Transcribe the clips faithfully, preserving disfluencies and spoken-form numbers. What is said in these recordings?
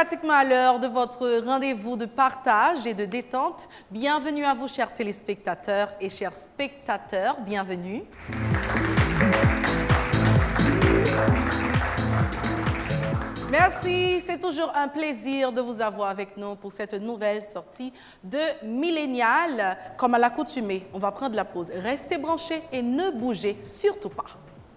pratiquement à l'heure de votre rendez-vous de partage et de détente. Bienvenue à vous, chers téléspectateurs et chers spectateurs. Bienvenue. Merci, c'est toujours un plaisir de vous avoir avec nous pour cette nouvelle sortie de Millénial. Comme à l'accoutumée, on va prendre la pause. Restez branchés et ne bougez surtout pas.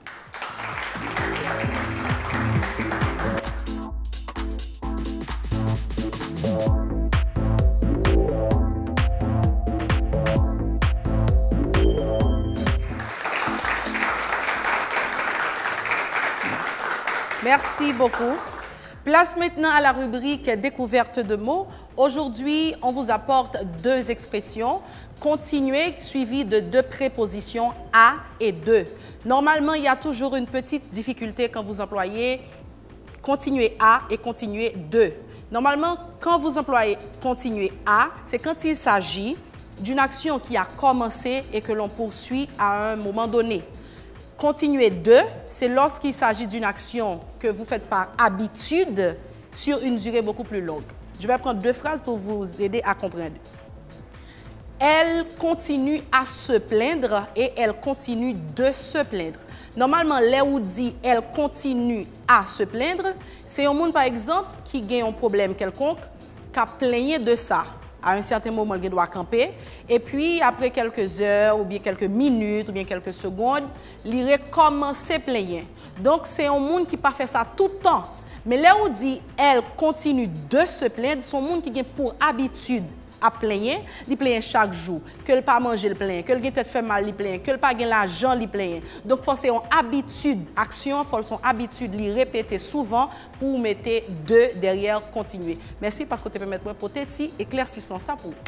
Merci beaucoup. Place maintenant à la rubrique découverte de mots. Aujourd'hui, on vous apporte deux expressions. Continuer suivi de deux prépositions à et de. Normalement, il y a toujours une petite difficulté quand vous employez continuer à et continuer de. Normalement, quand vous employez continuer à, c'est quand il s'agit d'une action qui a commencé et que l'on poursuit à un moment donné. Continuer de, c'est lorsqu'il s'agit d'une action que vous faites par habitude sur une durée beaucoup plus longue. Je vais prendre deux phrases pour vous aider à comprendre. Elle continue à se plaindre et elle continue de se plaindre. Normalement, là où dit elle continue à se plaindre, c'est un monde, par exemple, qui gagne un problème quelconque, qui a plaigné de ça. À un certain moment, il doit camper. Et puis, après quelques heures, ou bien quelques minutes, ou bien quelques secondes, il recommence à plaigner. Donc, c'est un monde qui n'a pas fait ça tout le temps. Mais là où dit elle continue de se plaindre, c'est un monde qui a pour habitude à plaigner, il plaint chaque jour. Que le pas manger, le plaint. Que le tête fait mal, il plaint. Que le pas gain l'argent, il plaint. Donc, il faut c'est une habitude, action, il faut son habitude, les répéter souvent pour mettre de derrière continuer. Merci parce que tu peux mettre un petit éclaircissement ça pour.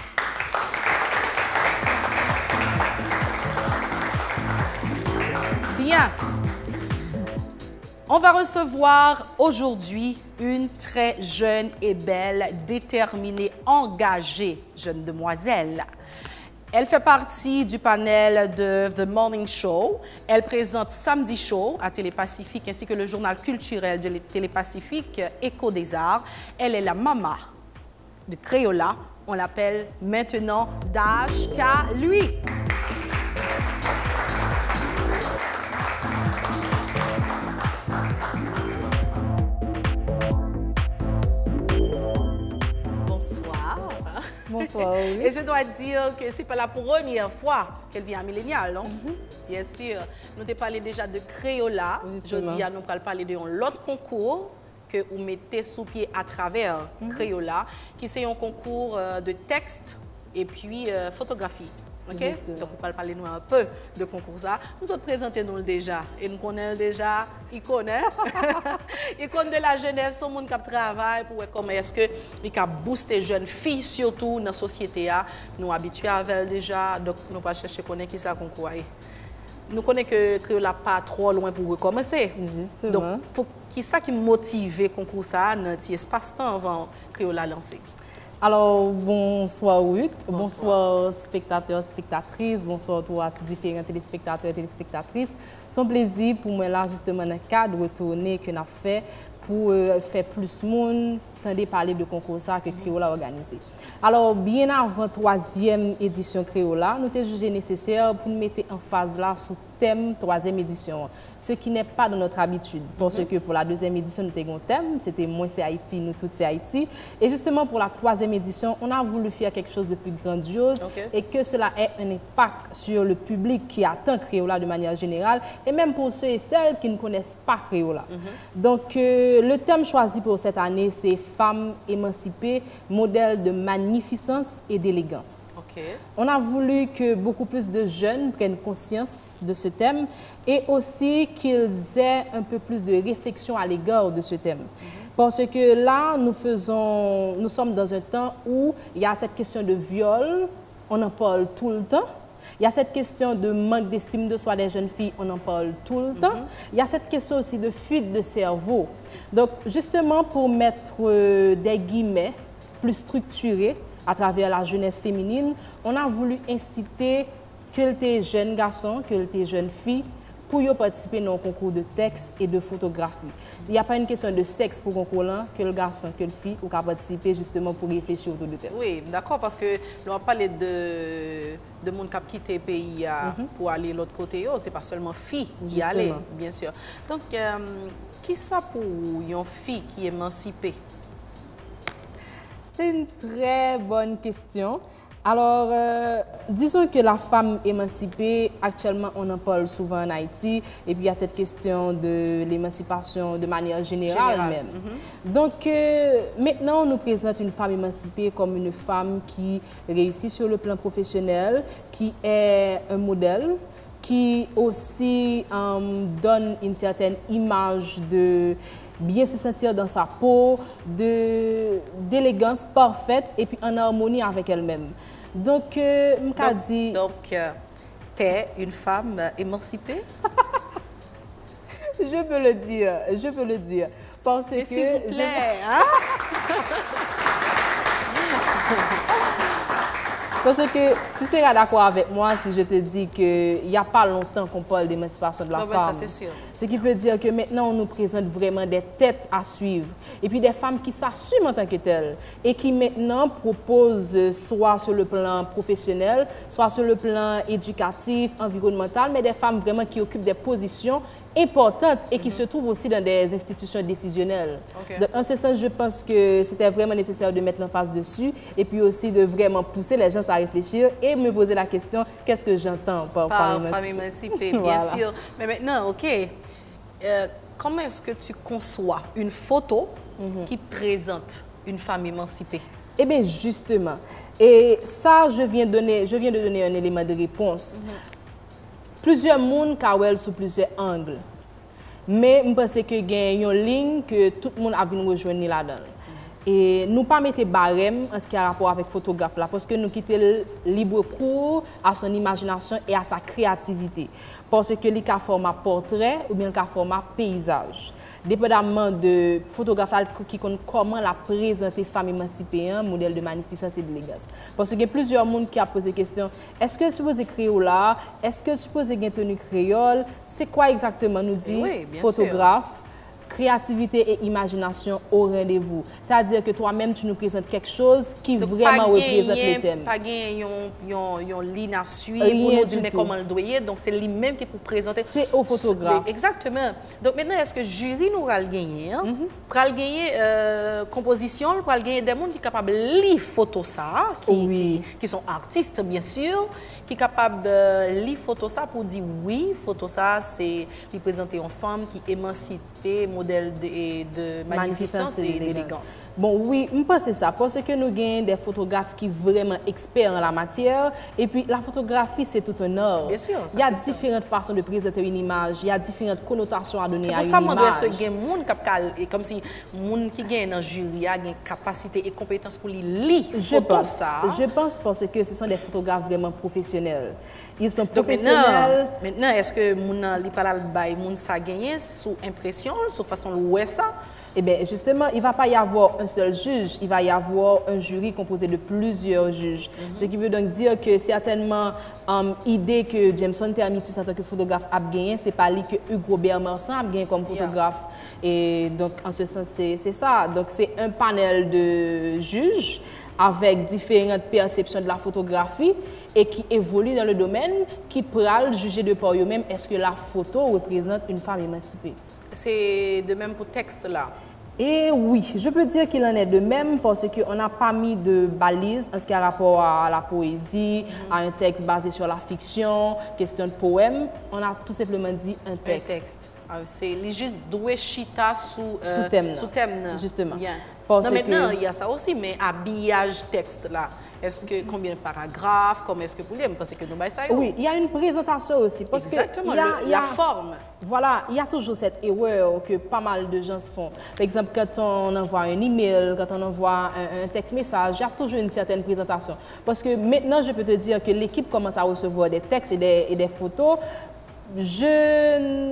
Bien. On va recevoir aujourd'hui une très jeune et belle, déterminée, engagée jeune demoiselle. Elle fait partie du panel de The Morning Show. Elle présente Samedi Show à Télé-Pacifique ainsi que le journal culturel de Télé-Pacifique Écho des Arts. Elle est la maman de Crayola. On l'appelle maintenant Dashka Lui. Bonsoir, oui. Et je dois dire que ce n'est pas la première fois qu'elle vient à Millénial, non? Mm-hmm. Bien sûr. Nous t'ai parlé déjà de Crayola. Justement. Je dis à nous parler de l'autre concours que vous mettez sous pied à travers mm-hmm. Crayola, qui c'est un concours de texte et puis euh, photographie. Okay? Donc, on va parler nous un peu de concours ça. Nous autres présentons-nous déjà. Et nous connaissons déjà, ils connaissent. Ils connaissent de la jeunesse, tout le monde qui travaille pour voir comment est-ce qu'ils ont boosté les jeunes filles, surtout dans la société. Nous habitués avec elles déjà, donc nous ne pas chercher à connaître qui ça concours. Nous connaissons que que la pas trop loin pour recommencer. Justement. Donc, pour qui ça qui motive le concours ça dans cet espace-temps avant que la lancer? Alors, bonsoir Ruth, bonsoir, bonsoir spectateurs, spectatrices, bonsoir à tous différents téléspectateurs et téléspectatrices. C'est un plaisir pour moi là, justement, dans le cadre de retourner que nous avons fait pour euh, faire plus de monde, tenter parler de concours ça que Crayola a organisé. Alors, bien avant la troisième édition Crayola, nous avons jugé nécessaire pour nous mettre en phase là sous thème troisième édition, ce qui n'est pas de notre habitude. Parce mm-hmm. que pour la deuxième édition, nous avons un thème, c'était Moi c'est Haïti, nous toutes c'est Haïti. Et justement pour la troisième édition, on a voulu faire quelque chose de plus grandiose okay. et que cela ait un impact sur le public qui attend Crayola de manière générale et même pour ceux et celles qui ne connaissent pas Crayola. Mm-hmm. Donc euh, le thème choisi pour cette année, c'est Femmes émancipées, modèle de magnificence et d'élégance. Okay. On a voulu que beaucoup plus de jeunes prennent conscience de ce thème et aussi qu'ils aient un peu plus de réflexion à l'égard de ce thème. Mm-hmm. Parce que là, nous, faisons, nous sommes dans un temps où il y a cette question de viol, on en parle tout le temps. Il y a cette question de manque d'estime de soi des jeunes filles, on en parle tout le temps. Mm-hmm. Il y a cette question aussi de fuite de cerveau. Donc, justement, pour mettre euh, des guillemets plus structurés à travers la jeunesse féminine, on a voulu inciter que les jeunes garçons, que les jeunes filles pour y participer dans un concours de texte et de photographie. Il n'y a pas une question de sexe pour concours là, que le garçon, que le fille, ou qu'à participer justement pour réfléchir autour de tel. Oui, d'accord, parce que nous avons parlé de, de monde qui a quitté le pays mm-hmm. pour aller de l'autre côté. Oh, c'est pas seulement filles qui allaient, bien sûr. Donc, euh, qui ça pour une fille qui est émancipée? C'est une très bonne question. Alors, euh, disons que la femme émancipée, actuellement, on en parle souvent en Haïti, et puis il y a cette question de l'émancipation de manière générale Général. même. Mm-hmm. Donc, euh, maintenant, on nous présente une femme émancipée comme une femme qui réussit sur le plan professionnel, qui est un modèle, qui aussi euh, donne une certaine image de bien se sentir dans sa peau, d'élégance parfaite et puis en harmonie avec elle-même. Donc, euh, donc, dit... donc euh, t'es une femme émancipée? Je peux le dire, je peux le dire. Parce Mais que... s'il vous plaît, je... hein? Parce que tu seras d'accord avec moi si je te dis qu'il n'y a pas longtemps qu'on parle d'émancipation de la non, femme. Ben ça, c'est sûr. Ce qui veut dire que maintenant, on nous présente vraiment des têtes à suivre. Et puis des femmes qui s'assument en tant que telles. Et qui maintenant proposent, soit sur le plan professionnel, soit sur le plan éducatif, environnemental, mais des femmes vraiment qui occupent des positions importantes et qui mm-hmm. se trouvent aussi dans des institutions décisionnelles. Okay. Donc, en ce sens, je pense que c'était vraiment nécessaire de mettre l'emphase dessus et puis aussi de vraiment pousser les gens à réfléchir et me poser la question, qu'est-ce que j'entends par, par femme émancipée? Bien voilà. sûr. Mais maintenant, OK, euh, comment est-ce que tu conçois une photo mm-hmm. qui présente une femme émancipée? Eh bien, justement. Et ça, je viens, donner, je viens de donner un élément de réponse. Mm-hmm. Plusieurs monde kawel sous plusieurs angles. Mais je pense que il y a une ligne que tout le monde a vu rejoindre là-dedans. Et nous pas mettre barème en ce qui a rapport avec photographe là parce que nous quittons libre cours à son imagination et à sa créativité. Parce que les cas format portrait ou bien le cas format paysage. Dépendamment de photographe qui connaît comment la présenter femme émancipée, un modèle de magnificence et d'élégance. Parce qu'il y a plusieurs monde qui a posé la question, est-ce que supposé créole là, est-ce que supposé une tenue créole, c'est quoi exactement nous dit oui, photographe? Sûr. Créativité et imagination au rendez-vous. C'est-à-dire que toi-même, tu nous présentes quelque chose qui donc, vraiment représente le thème. Pas gagner une ligne à suivre pour nous dire comment le doyer. Donc, c'est lui-même qui peut présenter. C'est au photographe. Exactement. Donc, maintenant, est-ce que le jury nous va le gagner? Hein? Mm-hmm. Pour le gagner euh, composition, pour le gagner des gens qui sont capables de lire photo ça, qui, oui. qui, qui sont artistes, bien sûr, qui sont capables de lire photo ça pour dire oui, photo ça, c'est présenter une femme qui est émancipée, modèle de, de magnificence et d'élégance. Bon, oui, je pense que c'est ça, parce que nous avons des photographes qui sont vraiment experts en la matière, et puis la photographie, c'est tout un art. Bien sûr, ça, il y a différentes sûr. façons de présenter une image, il y a différentes connotations à donner à une image. C'est pour ça que je dois être comme si les gens qui gagnent dans le jury ont une capacité et compétence pour lire je pense, ça. Je pense parce que ce sont des photographes vraiment professionnels. Ils sont professionnels. Donc maintenant, maintenant est-ce que les gens qui ont gagné sous impression, sous façon de voir ça? Eh bien, justement, il ne va pas y avoir un seul juge, il va y avoir un jury composé de plusieurs juges. Mm-hmm. Ce qui veut donc dire que certainement, um, l'idée que Jameson Termitus en tant que photographe a gagné, ce n'est pas lui que Hugues Robert Marsan a gagné comme photographe. Yeah. Et donc, en ce sens, c'est ça. Donc, c'est un panel de juges avec différentes perceptions de la photographie et qui évoluent dans le domaine, qui pourra juger de par eux-mêmes est-ce que la photo représente une femme émancipée. C'est de même pour le texte là? Et oui, je peux dire qu'il en est de même parce qu'on n'a pas mis de balises en ce qui a rapport à la poésie, mm-hmm. à un texte basé sur la fiction, question de poème. On a tout simplement dit un texte. Un texte. Ah, c'est juste doué chita sous, euh, sous thème. Sous thème. Justement. Bien. Parce non, maintenant, que... il y a ça aussi, mais habillage texte là. Est-ce que combien de paragraphes, comment est-ce que vous voulez? Parce que nous ça. Oui, il y a une présentation aussi. Parce Exactement, que y a, le, y a, la forme. Voilà, il y a toujours cette erreur que pas mal de gens se font. Par exemple, quand on envoie un email, quand on envoie un, un texte message, il y a toujours une certaine présentation. Parce que maintenant, je peux te dire que l'équipe commence à recevoir des textes et des, et des photos. Je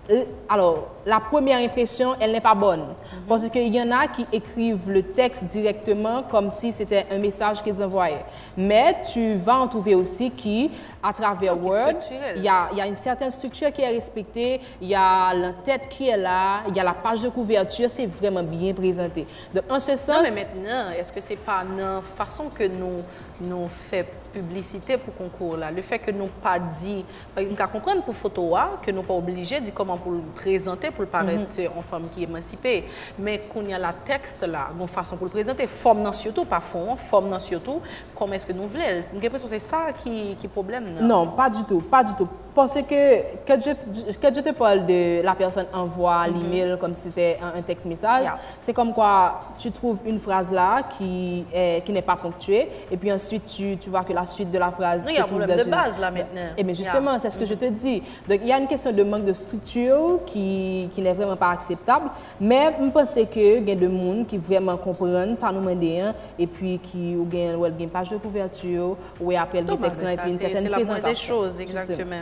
alors, la première impression, elle n'est pas bonne. Mm-hmm. Parce qu'il y en a qui écrivent le texte directement comme si c'était un message qu'ils envoyaient. Mais tu vas en trouver aussi qui, à travers oh, Word, il y a, y a une certaine structure qui est respectée, il y a la tête qui est là, il y a la page de couverture, c'est vraiment bien présenté. Donc, en ce sens... Non, mais maintenant, est-ce que c'est pas la façon que nous, nous faisons publicité pour concours là, le fait que nous pas dit, nous comprendre pour photo que nous pas obligé de dire comment pour le présenter pour le paraître mm-hmm. en femme qui est émancipée, mais qu'on y a la texte là, une façon pour le présenter, forme non surtout pas fond, forme non surtout, comment est-ce que nous voulons, j'ai l'impression que c'est ça qui qui problème. Non? non, pas du tout, pas du tout. Parce que quand je, quand je te parle de la personne envoie mm-hmm. l'email comme si c'était un, un texte message, yeah. c'est comme quoi tu trouves une phrase là qui est, qui n'est pas ponctuée et puis ensuite tu, tu vois que la suite de la phrase... Il y a un problème de une... base là maintenant. Et bien justement, yeah. c'est ce que mm-hmm. je te dis. Donc il y a une question de manque de structure qui, qui n'est vraiment pas acceptable, mais je pense qu'il y a des gens qui vraiment comprennent ça nous demande et puis qui ont une page de couverture ou après le texte et puis une certaine présentation. C'est la moindre des choses, exactement. Justement.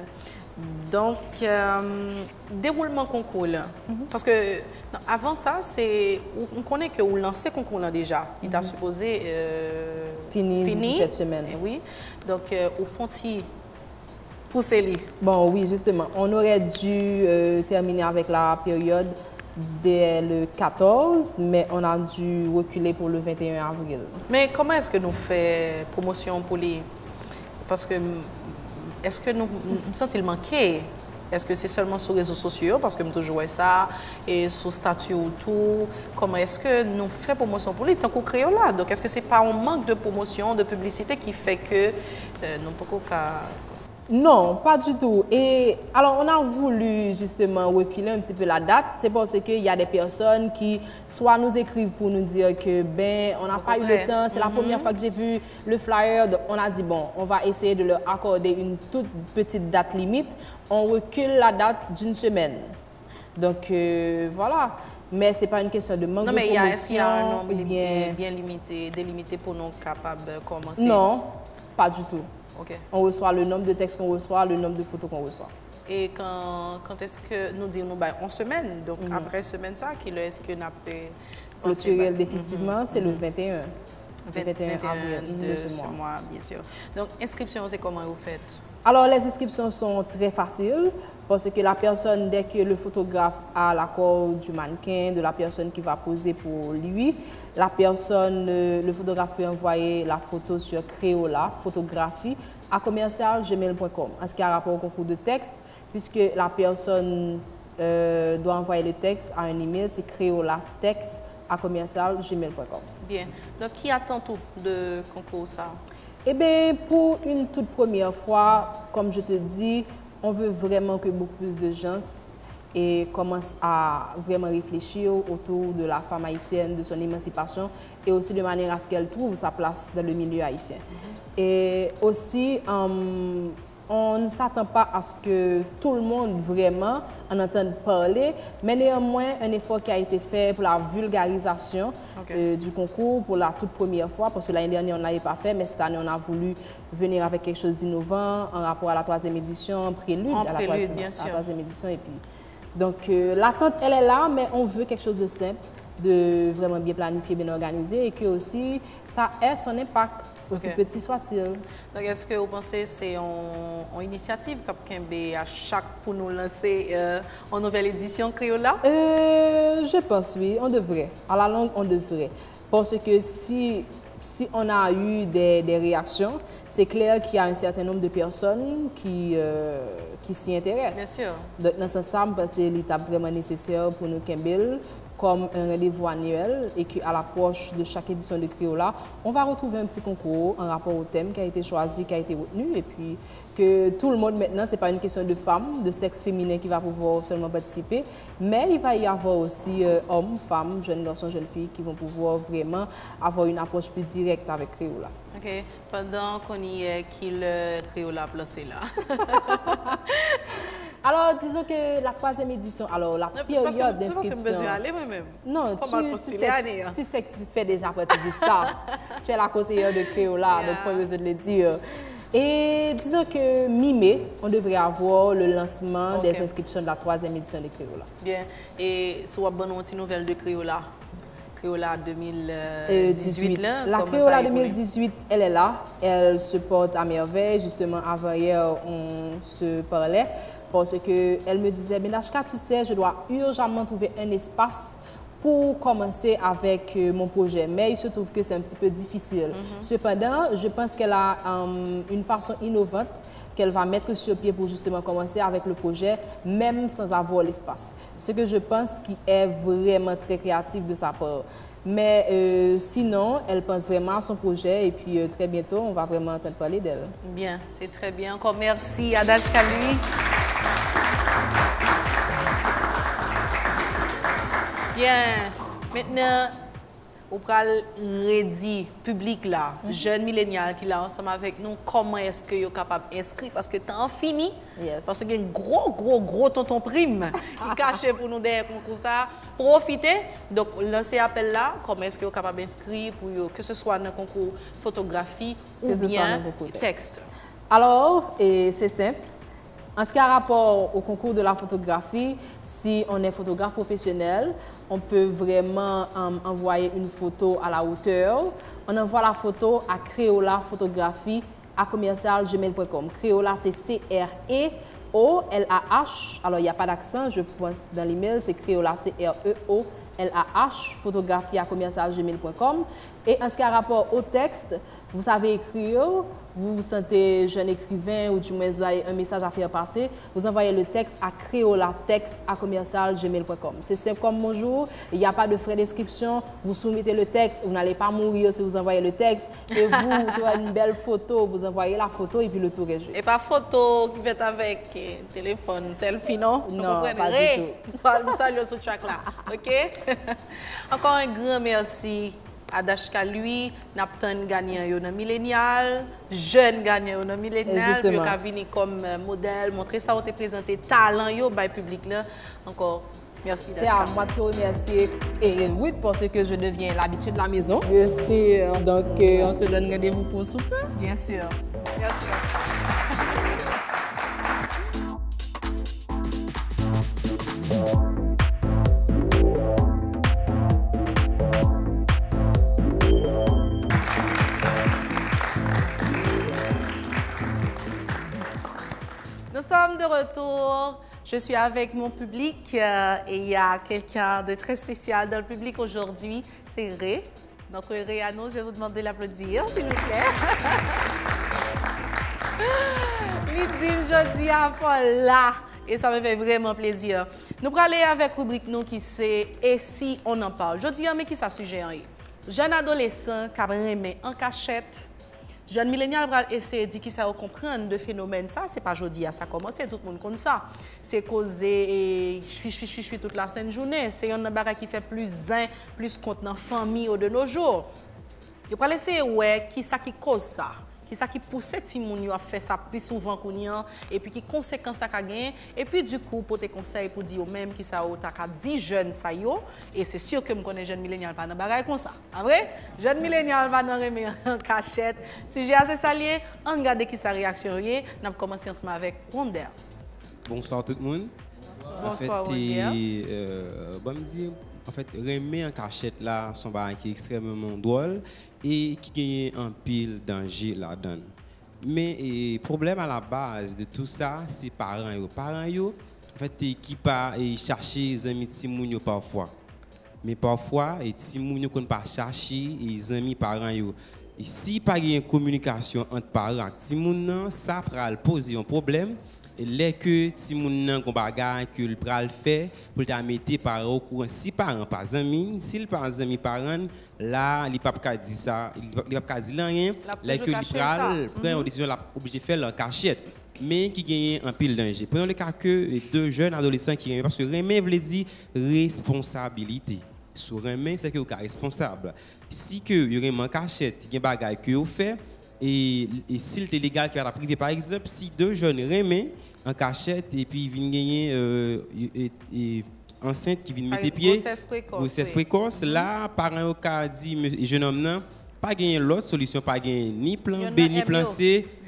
Donc, euh, déroulement concours là. Mm-hmm. Parce que non, avant ça, c'est on connaît que vous lancez concours là déjà. Mm-hmm. Il t'a supposé euh, fini, fini cette semaine. Et oui. Donc, euh, au fond, il pousser les. Bon, oui, justement. On aurait dû euh, terminer avec la période dès le quatorze, mais on a dû reculer pour le vingt et un avril. Mais comment est-ce que nous faisons promotion pour les... Parce que est-ce que nous nous sentons manquer? Est-ce que c'est seulement sur les réseaux sociaux, parce que nous toujours ça, et sur statut autour? Comment est-ce que nous faisons promotion pour lui tant qu'on crée là? Donc, est-ce que ce n'est pas un manque de promotion, de publicité qui fait que euh, nous ne pouvons pas... Non, pas du tout. Et alors, on a voulu justement reculer un petit peu la date. C'est parce qu'il y a des personnes qui soit nous écrivent pour nous dire que ben, on n'a pas eu le temps. C'est mm-hmm. la première fois que j'ai vu le flyer. Donc, on a dit bon, on va essayer de leur accorder une toute petite date limite. On recule la date d'une semaine. Donc euh, voilà. Mais ce n'est pas une question de manque non, de promotion. Non, mais il y a un nombre bien... bien limité, délimité pour nous capables de commencer. Non, pas du tout. Okay. On reçoit le nombre de textes qu'on reçoit, le nombre de photos qu'on reçoit. Et quand, quand est-ce que nous disons, ben, en semaine, donc mm-hmm. après semaine, ça, qui est-ce que nous avons le tueriel définitivement, mm-hmm. c'est le vingt et un. vingt et un avril de ce mois. mois, bien sûr. Donc, inscription, c'est comment vous faites? Alors, les inscriptions sont très faciles parce que la personne, dès que le photographe a l'accord du mannequin, de la personne qui va poser pour lui, la personne, le photographe peut envoyer la photo sur Créola, photographie, à commercial gmail point com. En ce qui a rapport au concours de texte, puisque la personne euh, doit envoyer le texte à un email, c'est créola texte à commercial gmail point com. Bien. Donc, qui attend tout de concours ça? Eh bien, pour une toute première fois, comme je te dis, on veut vraiment que beaucoup plus de gens et commencent à vraiment réfléchir autour de la femme haïtienne, de son émancipation et aussi de manière à ce qu'elle trouve sa place dans le milieu haïtien. Mm-hmm. Et aussi, um, on ne s'attend pas à ce que tout le monde vraiment en entende parler, mais néanmoins, un effort qui a été fait pour la vulgarisation okay. euh, du concours pour la toute première fois, parce que l'année dernière, on ne l'avait pas fait, mais cette année, on a voulu venir avec quelque chose d'innovant en rapport à la troisième édition, prélude, en à, la prélude troisième, bien à sûr. la troisième édition. Et puis, donc, euh, l'attente, elle est là, mais on veut quelque chose de simple, de vraiment bien planifié, bien organisé, et que aussi, ça ait son impact. Aussi okay. petit soit-il. Donc, est-ce que vous pensez que c'est une initiative Cap-Kembe à chaque pour nous lancer euh, en nouvelle édition Créola? Euh, je pense, oui, on devrait. À la longue, on devrait. Parce que si, si on a eu des, des réactions, c'est clair qu'il y a un certain nombre de personnes qui, euh, qui s'y intéressent. Bien sûr. Donc, dans ce sens, c'est l'étape vraiment nécessaire pour nous, Kembel, comme un rendez-vous annuel et qu'à l'approche de chaque édition de Créola, on va retrouver un petit concours en rapport au thème qui a été choisi, qui a été retenu et puis que tout le monde maintenant, ce n'est pas une question de femmes, de sexe féminin qui va pouvoir seulement participer, mais il va y avoir aussi euh, hommes, femmes, jeunes garçons, jeunes filles qui vont pouvoir vraiment avoir une approche plus directe avec Créola. OK. Pendant qu'on y est, qui le Créola placé là? Alors, disons que la troisième édition, alors la non, période d'inscription... Non, tu, tu, sais, tu, tu sais que tu fais déjà partie du staff. Tu es la conseillère de Créola, yeah. donc pas besoin de le dire. Et disons que mi-mai, on devrait avoir le lancement Okay. des inscriptions de la troisième édition de Créola. Bien. Et soit bonne petite nouvelle de Créola. Créola deux mille dix-huit, là, la comment Créola ça évolue? deux mille dix-huit, elle est là. Elle se porte à merveille. Justement, avant-hier, on se parlait parce qu'elle me disait, Benachka, tu sais, je dois urgemment trouver un espace pour commencer avec euh, mon projet. Mais il se trouve que c'est un petit peu difficile. Mm-hmm. Cependant, je pense qu'elle a um, une façon innovante qu'elle va mettre sur pied pour justement commencer avec le projet, même sans avoir l'espace. Ce que je pense qui est vraiment très créatif de sa part. Mais euh, sinon, elle pense vraiment à son projet et puis euh, très bientôt, on va vraiment entendre parler d'elle. Bien, c'est très bien. Encore merci, Adachka lui. Bien, maintenant, on va redire public là, mm -hmm. jeune millénial qui est là ensemble avec nous, comment est-ce que vous êtes capable d'inscrire parce que temps fini, yes. parce qu'il y a un gros, gros, gros tonton prime qui cache pour nous des concours ça. Profitez, donc lancez appel là, comment est-ce que vous êtes capable d'inscrire pour yo, que ce soit dans le concours photographie ou que bien texte. texte. Alors, c'est simple. En ce qui a rapport au concours de la photographie, si on est photographe professionnel, on peut vraiment um, envoyer une photo à la hauteur. On envoie la photo à Créola Photographie à commercial gmail point com. Créola, c'est C R E O L A H. Alors, il n'y a pas d'accent, je pense, dans l'email, c'est Créola, C R E O L A H, photographie à commercial gmail point com. Et en ce qui a rapport au texte, vous savez écrire, vous vous sentez jeune écrivain ou du moins vous avez un message à faire passer, vous envoyez le texte à créolatext à commercial gmail point com. C'est simple comme bonjour, il n'y a pas de frais d'inscription, vous soumettez le texte, vous n'allez pas mourir si vous envoyez le texte, et vous, vous avez une belle photo, vous envoyez la photo et puis le tour est joué. Et pas photo qui fait avec euh, téléphone, selfie, non? Non, pas hey, du tout. Nous saluons ce track là, ok? Encore un grand merci. Adachka lui, n'a pas gagnant dans millénial, jeune gagnant dans millénial, puis a venu comme modèle, montrer ça, on te présenté talent yo by public là. Encore merci Adachka. C'est à moi de te remercier et oui parce que je deviens l'habitude de la maison. Bien sûr. Donc euh, on se donne rendez-vous pour souper. Bien sûr. Bien sûr. Nous sommes de retour. Je suis avec mon public euh, et il y a quelqu'un de très spécial dans le public aujourd'hui. C'est Ré, notre Ré à nous. Je vais vous demander de l'applaudir, s'il vous plaît. Lidim Jodi à là. Et ça me fait vraiment plaisir. Nous allons aller avec la rubrique nous qui c'est Et si on en parle. Je dis, mais qui ça sujet en jeune adolescent qui a remis en cachette. Jeune millénial va essayer de dire qu'il sait comprendre de phénomène ça, c'est pas jodi à ça commencer, tout le monde connaît ça. C'est causé je suis je suis je suis toute la sainte journée, c'est un bagage qui fait plus zin, plus contenant famille de nos jours. Je vais laisser ouais qui ça qui cause ça. Qui ça qui pousse Timoun à faire ça plus souvent qu'on y a et puis qui conséquences ça qu'a gagné et puis du coup pour tes conseils pour dire même qui ça au ta dix jeunes ça yo et c'est sûr que me connais jeune millénial pas dans bagaille comme ça en vrai jeune millénial va dans remet en cachette sujet assez salier on regarde qui sa réaction y n'a commencé ensemble avec Wonder. Bonsoir tout le monde. Bonsoir en fait, Wonder. Euh, bon me dire en fait remet en cachette là son bagage qui est extrêmement drôle et qui gagne un pile danger là-dedans. Mais le problème à la base de tout ça, c'est les parents. Les parents, en fait, qui pas chercher les amis de parfois. Mais parfois, les amis ne pas chercher les amis parents. Et si pas une communication entre parents et les ça va poser un problème. Et là que Timoun nan kon bagay que le pral fait pour ta mettre par au courant si parents pas amis s'il pas amis parents là il pas ka dire ça il pas ka dire rien là que le pral prend une décision la obligé faire en cachette mais qui gagne un pile danger. Prenons le cas que deux jeunes adolescents qui parce que remet veut dire responsabilité. Sur remet c'est que vous êtes responsable. Si que y aurait en cachette, il y a bagay que vous fait et, et s'il est légal que la privé par exemple si deux jeunes remet en cachette et puis ils viennent gagner euh, et, et, enceinte qui viennent mettre pieds grossesse précoce, grossesse précoce oui. Là parents au cas dit jeune homme non pas gagner l'autre solution pas gagner ni plan B ni plan C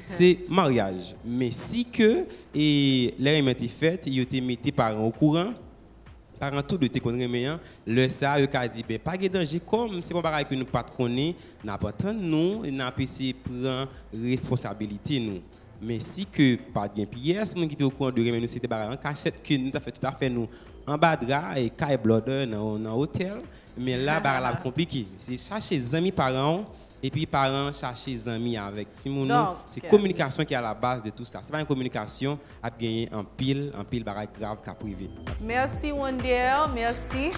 c'est mariage. Mais si que et les remettre fait, ils ont mis tes parents au courant, parents tout de tes connaît le ça eux a dit ben pas de danger comme c'est pas pareil que nous pas connaît, n'a pas tant nous, n'a pas essayer prendre responsabilité nous. Mais si que pas de pièce, mon qui était au courant de remettre nous c'était en cachette que nous t'a fait tout à fait nous en bas de gras et Kai Blood dans dans hôtel, mais là bah là compliqué. C'est chercher les amis parents et puis parents chercher les amis avec Simon. C'est communication qui est à la base de tout ça. C'est pas une communication à gagner en pile, en pile barrage grave qu'à privé. Merci Wonder, merci.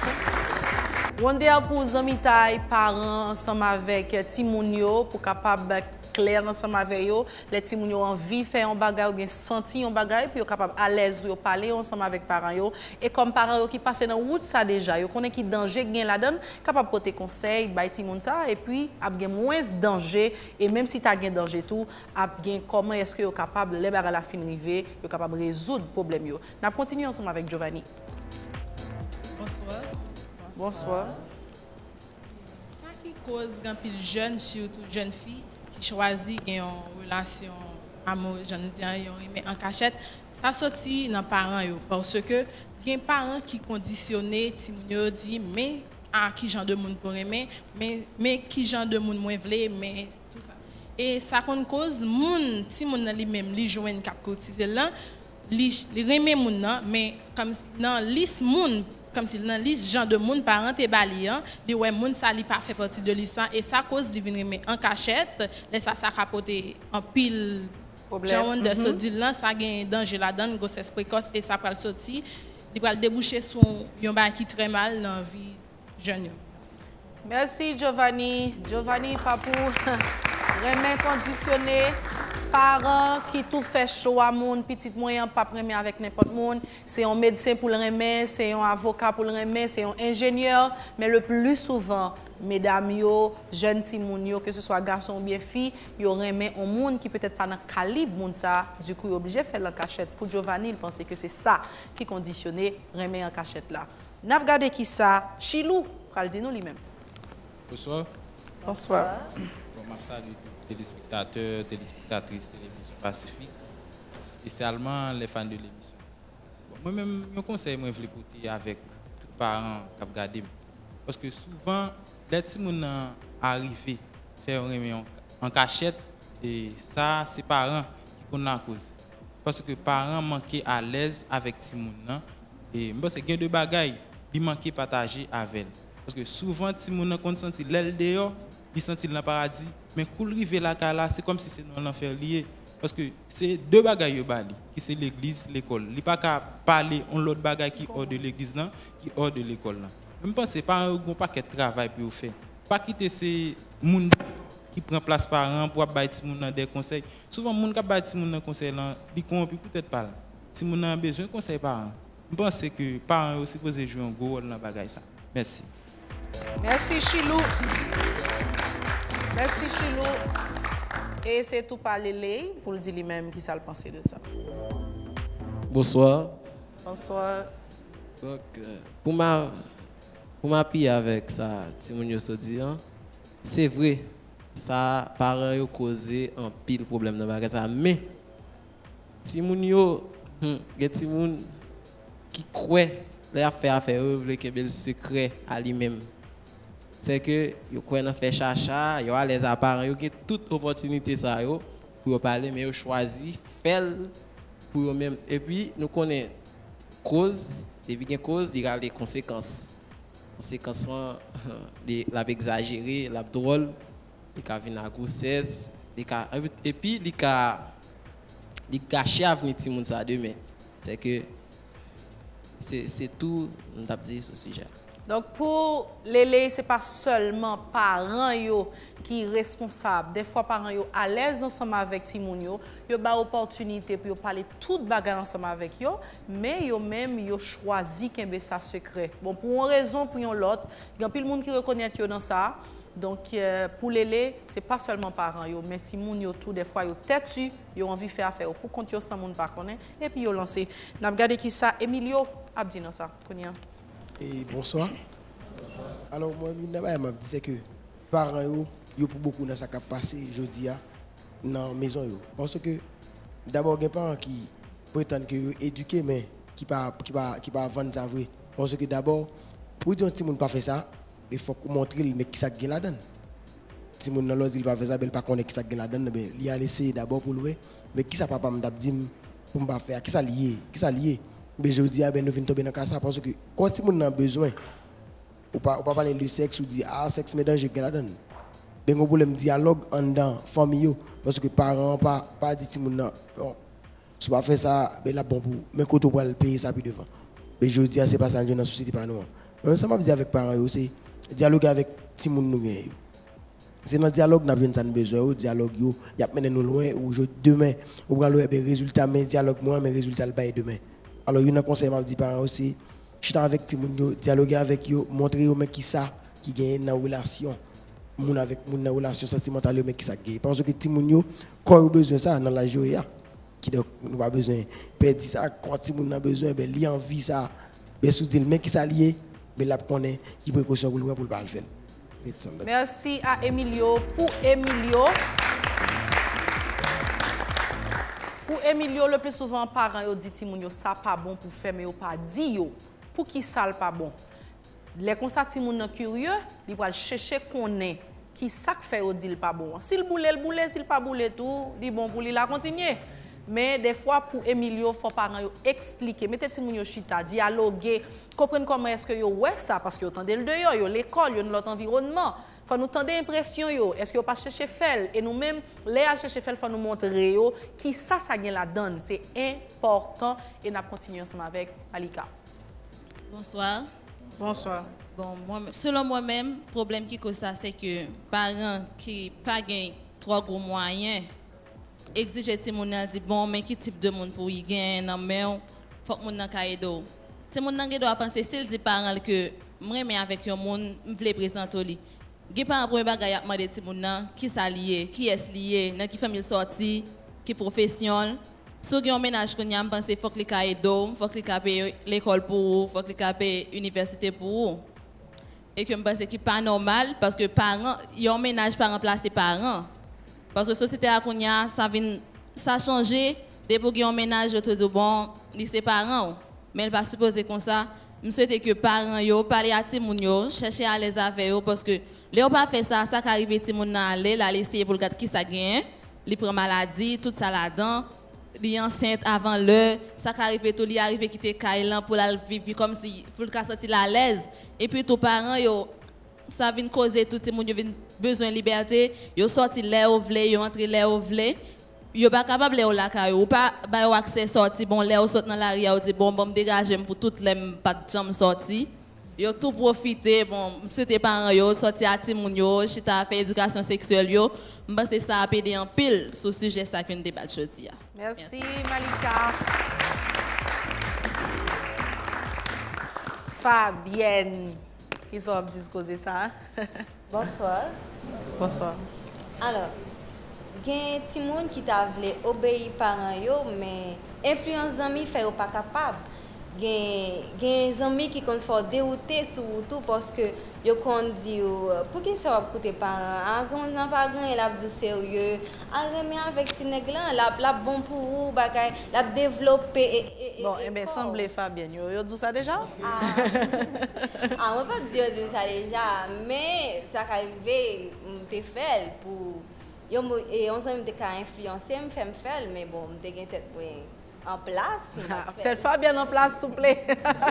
Wonder pour les amis taille parents ensemble avec Timounio pour capable clair ensemble avec eux, les petits moun envie faire un bagage ou bien sentir un bagage puis capable à l'aise pour parler ensemble avec parents yo et comme parents qui passent dans route ça déjà yo connaît qui danger gain là-dedans capable porter conseil bay petit moun ça et puis a gain moins danger et même si tu as gain danger tout a gain comment est-ce que yo capable les bagage la fin river yo capable résoudre problème yo. N'a continuer ensemble avec Giovanni. Bonsoir. Bonsoir. Ça qui cause grand pile jeune surtout jeune fille choisi une relation amoureuse, j'en ai en cachette, ça sortit dans les parents parce que il y a des parents qui conditionnent, qui disent mais à qui genre de monde pour aimer, mais mais qui genre de monde moins veut, mais tout ça. Et ça cause monde, si monde lui-même lui joindre cap cotiser là, lui aimer monde mais comme dans liste monde comme si dans la liste genre de monde parents et balian les ouais monde ça li pas fait partie de liste et ça cause li venir en cachette les ça ça capoter en pile problème de ce deal là ça gagne danger là-dedans grossesse précoce et ça va sortir il va déboucher sur un bail qui très mal dans vie jeune. Merci Giovanni. Giovanni papou remet conditionné parents qui tout fait chaud à moun petit moyen pas premier avec n'importe monde, c'est un médecin pour le remettre, c'est un avocat pour le remettre, c'est un ingénieur, mais le plus souvent mesdames yo, jeunes timoun yo, que ce soit garçon ou bien fille, yo remet un monde qui peut-être pas dans calibre moun ça, du coup obligé de faire la cachette. Pour Giovanni, il pensait que c'est ça qui conditionnait remet en cachette là. N'a regardé qui ça, Chilou, pral di nous lui-même. Bonsoir. Bonsoir. Bon, je salue téléspectateurs, téléspectatrices télévision Pacifique, spécialement les fans de l'émission. Bon, moi-même, je conseille moi de l'écouter avec tous les parents qui regardent. Parce que souvent, les petits gens arrivent à faire une réunion en cachette, et ça, c'est les parents qui connaissent la cause. Parce que les parents manquent à l'aise avec les petits gens. Et je pense qu'il y a deux bagailles qui manquent à partager avec eux. Parce que souvent, les petits gens ont senti l'aile dehors, ils sentent dans le paradis. Mais quand ils arrivent là, c'est comme si c'est dans l'enfer lié. Parce que c'est deux bagailles qui c'est l'église, l'école. Il n'y a pas qu'à parler de l'autre bagaille qui est hors de l'église, qui est hors de l'école. Je pense que ce n'est pas un paquet de travail pour faire. Pas quitter ces gens qui prennent place par an pour bailler des conseils. Souvent, les gens qui baillent des conseils, ils ne peut-être pas. Si les gens ont besoin de conseils par an, je pense que les parents aussi supposés jouer un gros rôle dans la bagaille. Merci. Merci Chilou. Merci Chilou. Et c'est tout par Lélé pour le dire lui-même qui ça le pensé de ça. Bonsoir. Bonsoir. Donc, euh, pour ma pour m'appuyer avec ça, Timounio Sodi, c'est vrai, ça parents ont causé un pile problème dans la ça, mais Timounio, il y a Timoun qui croit les affaires à faire œuvre qui est secret à lui-même. C'est que yo connaissent faire chacha, yo a les apparents, yo ont toute opportunité ça yo pour parler mais yo choisi faire pour eux même et puis nous connaissons cause, et puis cause, il y a les conséquences. Conséquences sont la exagérée, la drôle, il y a venir à grossesse, et puis il y a il caché à venir ti moun ça demain. C'est que c'est tout on t'a dit ce sujet. Donc pour Lélé, ce n'est pas seulement parents yo qui sont responsables. Des fois, parents yo à l'aise ensemble avec Timoun yo, yo ba opportunité pour parler toute bagarre ensemble avec yo, mais yo même yo choisi qu'un ça secret. Bon, pour une raison, pour une autre, il y a plus de monde qui reconnaît yo dans ça. Donc euh, pour Lélé, ce n'est pas seulement parents yo, mais Timoun yo tout des fois yo têtu, yo envie de faire affaire pour compte yo sans monde pas connaît et puis yo lancé. N'a regardé qui ça Emilio Abdi dans ça, connait. Et bonsoir. Alors, moi, je me dis que les parents, ils ont beaucoup dans ce qui a passé aujourd'hui. dans la maison. Parce que d'abord, il y a des parents qui prétendent que sont éduqués, mais qui ne pas qui pas qui pas vendre ça vrai. Parce que d'abord, pour dire que si on ne pas faire ça, il faut montrer mais qui ça gagne là-dedans. Si on ne dit pas faire ça, il pas connaître qui ça gagne là-dedans, mais il a laissé d'abord pour louer. Mais qui ça papa m'a dit pour pas faire, qui ça lié, qui ça lié. Mais je dis ah ben nous venons tomber dans cas ça parce que quand si on a besoin, ou pas ou pas parler de sexe ou dire ah sexe mais danger gagne là-dedans. Ben on problème dialogue en dedans famille parce que parents pas pas dit si on non si pas faire ça ben là bon pour mais quand on va le payer ça puis devant. Mais je dis c'est pas ça dans la société pas nous. Mais ça m'a dit avec parents c'est dialogue avec ti moun nous gagne. C'est dans le dialogue n'a bien besoin au dialogue yo y a mené nous loin ou demain on va le résultat mais dialogue moi mais résultat le bail demain. Alors il y a un conseil m'a dit parents aussi je avec ti moun yo dialoguer avec yo montrer yo mais qui ça qui gagne dans relation moun avec moun dans relation sentimentale mais qui ça gagne parce que ti moun yo quoi besoin ça dans la joie qui donc nous pas besoin perdre ça quand ti moun a besoin ben li envie ça ben sous dire mais qui ça lié mais là connaît qui précaution pour pour pas le faire. Merci à Emilio. Pour Emilio, pour Emilio, le plus souvent, parents yo dit que ça pas bon pour faire, mais yo pas dit yo. Pour qui ça pas bon? Les constats ti moun curieux, ils vont chercher connaître qui ça fait yo dit pas bon. S'il boule, le boule, s'il pas boule tout, dit bon pour lui la continuer. Mais des fois, pour Emilio, il faut parents expliquer, mettez ti moun yo chita, dialoguer, comprendre comment est-ce que yo ouais ça, parce que yo tendez le dehors, yo l'école, yo notre environnement. Faut nous tendre impression yo, est-ce que yo pas chercher faire et nous-mêmes, les à chercher faire, faut nous montrer yo qui ça ça gagne la donne, c'est important et n'a continuer ensemble avec Malika. Bonsoir. Bonsoir. Bon, moi, selon moi-même, le problème qui cause ça, c'est que parents qui pas gagnent trois gros moyens exiger ti moun nan dit bon mais qui type de monde pour y gagner nan men faut que moun nan ka edo ti moun nan doit penser s'il dit parent que m'reme avec yon moun m'vle présenter li gen parent premier bagay a demander ti moun nan qui ça lié qui est lié dans qui famille sorti qui profession si gen un ménage qu'on y a penser faut que li ka edo faut que li ka payer l'école pour faut que li ka payer université pour et que me pense qui pas normal parce que parents yon ménage pas remplacer parents. Parce que la société a ça vient ça changer depuis qu'il y a un ménage de tout bon les parents mais elle va supposer comme ça je souhaite que parents yo parler à ti moun yo chercher à les avec eux parce que les pas fait ça ça qu'arrive ti moun nan aller la laisser pour regarder qui ça gagne li prend maladie tout ça là-dedans li enceinte avant l'heure ça qu'arrive tout li arrive quitter Kailan pour la vivre comme si pour le sortir la l'aise et puis tous parents yo ça vient causer tout ti moun yo vient besoin de liberté, yo sorti les ou vle, yo entre les ou vle, yo pas capable les ou la ka yo pas ba yo accès sorti bon les ou sort dans la ria ou dit bon bon me dégager pour toutes les pas de jambe sorti. Yo tout profiter bon c'était parents yo sorti à ti moun yo, chita fait éducation sexuelle yo, m'pense ça a pédé en pile sur sujet ça qui vient débattre jodi a. Merci, Merci Malika. Fabienne. Qui sont dit causer ça? Bonsoir. Bonsoir. Alors, il y a des gens qui veulent obéir parents yo, mais influence amis fait pas capable. Il y a des amis qui ont fait dérouter sur tout parce que yo kon dit pour qui ça va coûter parents, on n'a pas grand la du sérieux, arrêter avec ti nèg là, la la bon pour vous bagay, la développer et bon, eh ben semble Fabien, yo yo dit ça déjà? Ah. Ah, on pas dire ça déjà, mais ça arrivé m'te fait pour yo et on s'est m'te ka influencer, me fait me faire mais bon, m'te gen tête pour en place. Faites Fabien en place, s'il vous plaît.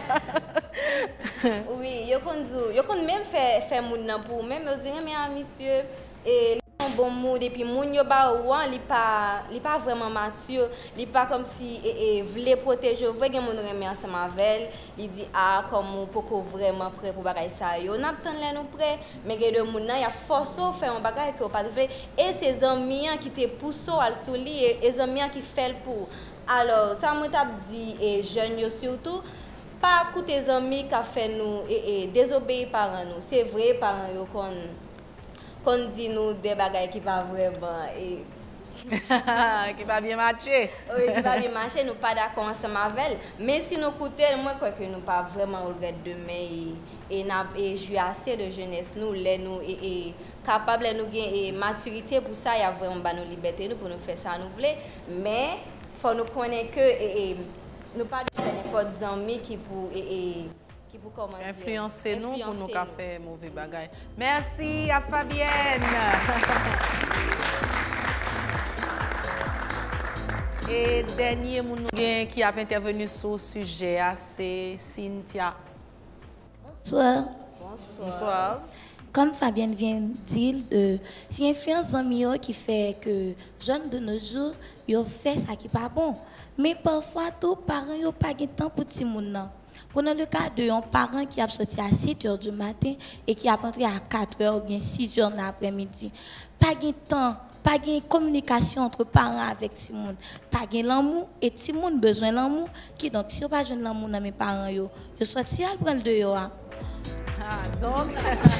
Oui, yo kon dou, yo kon même faire faire moun nan pour même yo dire mais monsieur et un bon mood et puis moun yo ba ouan li pas li pas vraiment mature, li pas comme si et, et voulait protéger, vrai gen moun remet ensemble avec, il dit ah comme poko vraiment prêt pour bagay ça yo, n'a pas tant nous prêt, mais gen de moun nan y a force faire un bagay que pas fait et ses amis qui te pousse à souli et les amis qui fait pour. Alors, ça m'a dit et jeunes surtout pas écouter les amis qui fait nous et, et désobéir par nous. C'est vrai par nous qu'on qu'on dit nous des bagages qui pas vraiment et Qui va bien marcher. Oui, qui va bien marcher, nous pas d'accord ensemble avec elle. Mais si nous coûtons, moi, je crois que nous pas vraiment regret demain et n'a et jouer assez de jeunesse nous les nous et, et capable nous gagner maturité pour ça, il y a vraiment bah, nos libertés nous pour nous faire ça nous voulons. Mais faut nous connaître que et, et nous pas de n'importe amis qui pour et, et qui pour comment influencer nous pour nous faire mauvais bagaille. Merci à Fabienne. Et dernier moun qui a intervenu sur le sujet, c'est Cynthia. Bonsoir. Bonsoir. Comme Fabienne vient de dire, euh, c'est l'influence en qui fait que jeunes de nos jours, ils fait ça qui n'est pas bon. Mais parfois, tous les parents n'ont pas de temps pour ces gens. Prenons le cas d'un parent qui a sorti à sept heures du matin et qui a rentré à quatre heures ou bien six heures dans l'après-midi. Pas de temps. Pas de communication entre parents avec tout le monde. Pas de l'amour et tout le monde besoin de l'amour. Qui donc, si vous n'avez pas de l'amour dans mes parents, je suis sorti à prendre de eux. Ah, donc,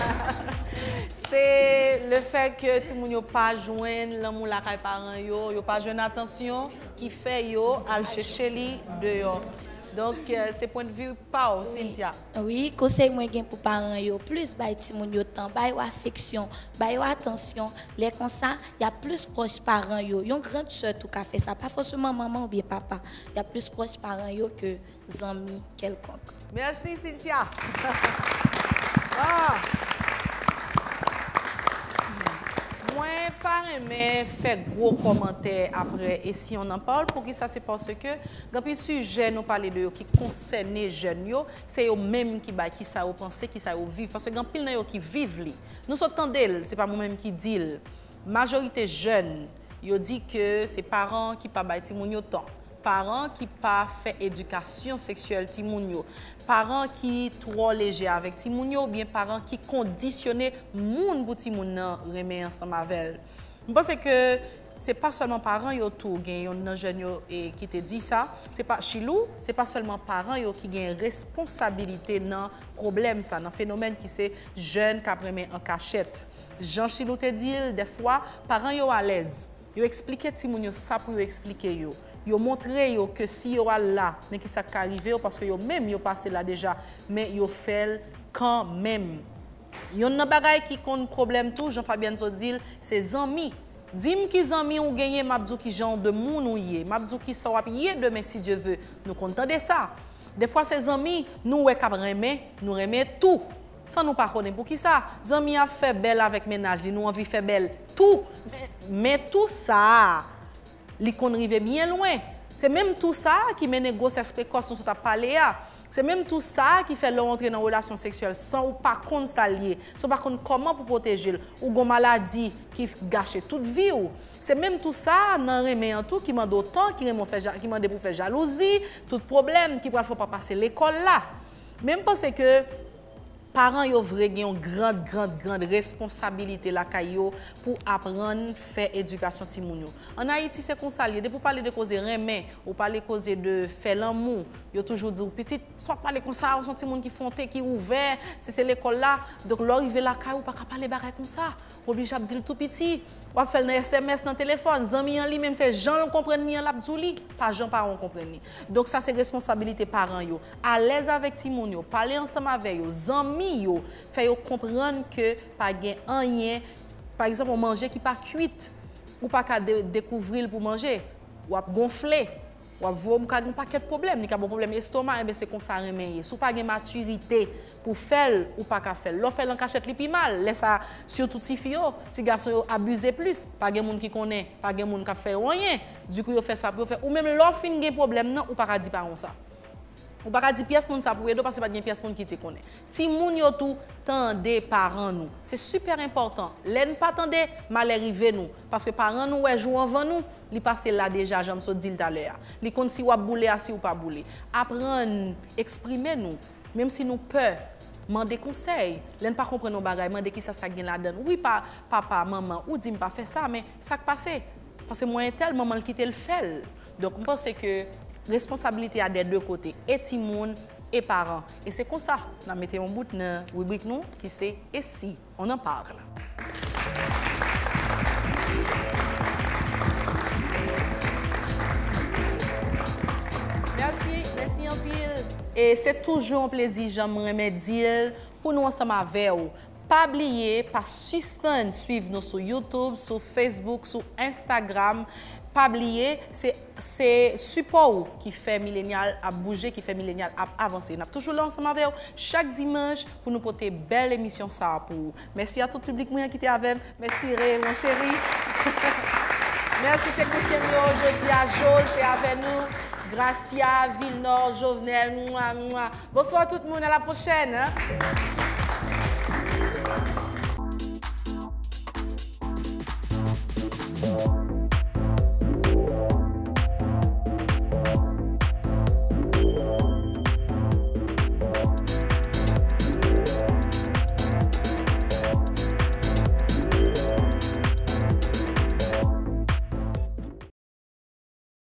c'est le fait que tout le monde n'a pas joint l'amour de mes parents, n'a pas joint l'attention qui fait à chercher de eux. Donc, euh, c'est point de vue pas Cynthia. Oui, conseil moi gain pour parents yo plus bay ti moun yo temps, bay affection, bay attention. Les comme ça, il y a plus proche parents yo. Yon grande sœur tout ka fait ça, pas forcément maman ou bien papa. Il y a plus proche parents yo que amis quelconque. Merci Cynthia. ah. Moi, pas aimer faire gros commentaires après et si on en parle, pour qui ça c'est parce que quand le sujet nous parler de qui concerne les jeunes, c'est eux même qui ba qui ça au penser, qui ça au vivre parce que quand pile nan qui vivent li. Nous sommes d'elle, c'est pas moi même qui dit. Majorité jeune, yo dit que c'est parents qui pas ba ti moun yo temps. Parents qui pas fait éducation sexuelle ti moun yo. Parents qui trop léger avec ti moun yo ou bien parents qui conditionner moun pour ti moun nan remet ensemble avec. Je pense que c'est pas seulement parents yo tout gen yon jeune yo et qui te dit ça, c'est pas Chilou, c'est pas seulement parents yo qui gen responsabilité dans problème ça, dans phénomène qui c'est jeune qui remet en cachette. Jean Chilou te dit des fois parents yo à l'aise. Yo expliquer ti moun yo ça pour yo expliquer yo. Yo montré yo que si yo là mais qui ça arrivé parce que yo même yo passé là déjà mais yo fait quand même. Yon nan bagay qui compte problème tout Jean-Fabien Zodil c'est amis. Dim ki amis ou gagné mabdou ki genre de moun ou yé, mabdou ki sa wap yé demain si Dieu veut. Nous content de ça. Des fois ces amis nous ouais k'ap remet, nous remet tout. Sans nous pas connaître pour qui ça. Amis a fait belle avec ménage, nous envie faire belle tout. Mais tout ça li kon rive bien loin. C'est même tout ça qui mène grossesse précoce nous t'a parlé à. C'est même tout ça qui fait l'entrée dans une relation sexuelle sans ou pas contre ça lié, sans pas contre comment pour protéger ou gon maladie qui gâche toute vie ou. C'est même tout ça dans remet en tout qui mande autant qui mande faire qui mande pour faire jalousie, tout problème qui faut pas passer l'école là. Même parce que parents yo vrai gen une grande grande grande responsabilité la kayo pour apprendre faire éducation ti moun yo. En Haïti c'est comme ça lié pour parler de causer remet ou parler causer de faire l'amour, yo toujours dit petit soit parler comme ça, on sont ti moun qui fonté qui ouvert, si c'est l'école là, donc l'arriver la kayo pas parler bagarre comme ça. Obligé à dire tout petit, ou faire un S M S dans le téléphone, zami en lui même c'est Jean comprendre ni en l'abdouli, pas Jean parents comprendre. Donc ça c'est responsabilité parents yo. À l'aise avec ti moun yo, parler ensemble avec yo, zami yo, faire yo comprendre que pas gain rien. Par exemple, on manger qui pas cuite ou pas qu'à découvrir pour manger, ou à gonfler. Ou avez un paquet de problèmes, ni un problème estomac, c'est comme ça remeyer. Si vous n'avez pas de maturité pour faire ou pas qu'à faire, l'on fait en cachette li pi mal. Laisse ça surtout ti fio, ti garçon abusé plus, pas de monde qui connaît, pas de monde qui fait rien. Du coup, yo fait ça pour faire ou même l'on fin gen problème non ou pas dire parents ça. Ou pas dire pièce moun ça pour aider parce que pas gen pièce moun qui te connaît. Ti moun yo tout tande parents nous. C'est super important. L'en pas tande mal arrivé nous parce que parents nous ouais jouent avant nous, li passé là déjà, j'aime so dit tout à l'heure. Li kon si ou boulé assis ou pas boulé. Apprendre exprimer nous même si nous peur demander conseil, l'en pas comprendre nos bagages, demander qui ça ça gen là-dedans. Oui pas papa, maman ou dit pas faire ça mais ça passé parce que moi tel maman qui te le fait. Donc je pense que responsabilité à des deux côtés, et timoun et parents. Et c'est comme ça, nous mettons un bout dans la rubrique nous qui c'est et si on en parle. Merci en pile. Et c'est toujours un plaisir, j'aimerais dire, pour nous ensemble avec vous. Pas oublier, pas suspendre, suivre nous sur YouTube, sur Facebook, sur Instagram. Pas oublier, c'est support qui fait Millennial à bouger, qui fait Millennial à avancer. Nous sommes toujours là ensemble avec vous chaque dimanche pour nous porter une belle émission ça pour vous. Merci à tout le public qui était avec nous. Merci Ray, mon chéri. Merci technicien aujourd'hui à Jose et avec nous. Gracia, Villeneuve, Jovenel. Mouah, mouah. Bonsoir tout le monde, à la prochaine. Hein?